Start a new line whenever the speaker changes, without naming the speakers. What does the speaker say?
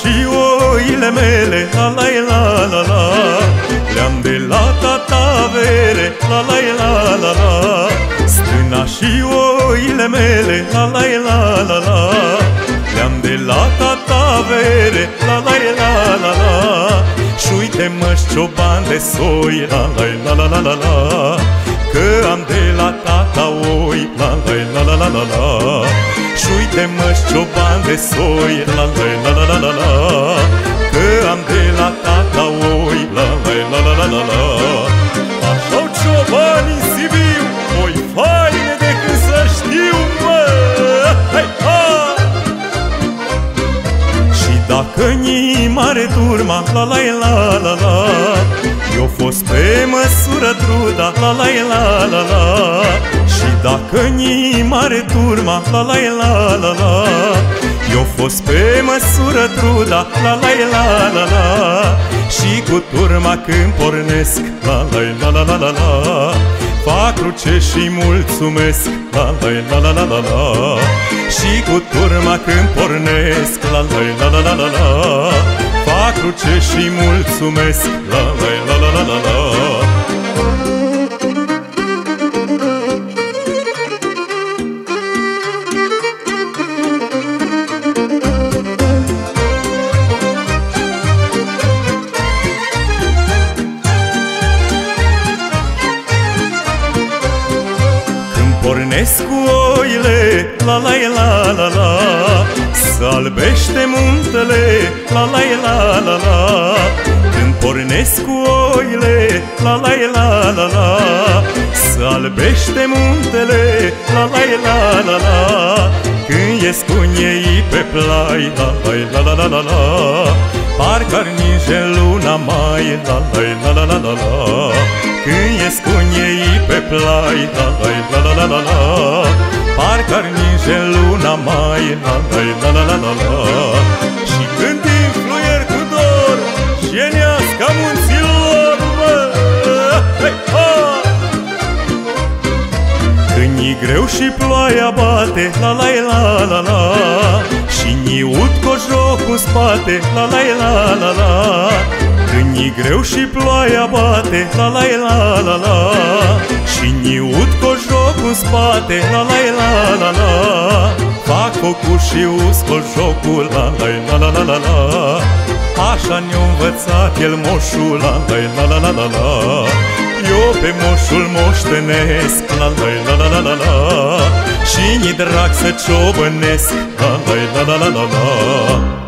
și oile mele, la la la la la, le-am de la tata avere, la la la la la. Stâna și oile mele, la la la la la, le-am de la tata avere, la la la la la. Și uite mă-și cioban de soi, la la la la la la la, că am de la tata oi, la la la la la la la. Și uite mă-și cioban de soi, la la la la la la la, că am de la tata oi, la la la la la la la. Așa-o ciobanii Sibiu, oi faine decât să știu, mă! Hai, ha! Și dacă-ni mare turma, la la la la la, eu fost pe măsură truda, la la la la la. Și dacă-ni mare turma, la la la la la, eu fost pe măsură truda, la la la la la. Și cu turma când pornesc, la la la la la la la, fac cruce și mulțumesc, la la la la la la la. Și cu turma când pornesc, la la la la la la la, fac cruce și mulțumesc, la la la la la la la. Pornesc cu oile, la la la la la, s-albește muntele, la la la la la. Când pornesc cu oile, la la la la la, s-albește muntele, la la la la la. Când ies cu ei pe plai, la la la la la la, parcă-ar ninge luna mai, la la la la la la. Când ies cu ei pe plai, la la la la la la, parcă-ar ninge luna mai, la la la la la la. Și când din fluier cu dor, jenească munților, mă, hei, ha! Când-i greu și ploaia bate, la la la la la, și-ni ud cojoc în spate, la la la la la. Când-i greu și ploaia bate, la la la la la, și-ni ud cojoc în spate, la la la la la. Fac focul și usc jocul, la la la la la la la. Așa ne-a învățat el moșul, la la la la la la. Eu pe moșul moștenesc, la la la la la la, și-ni drag să ciobănesc, la la la la la la.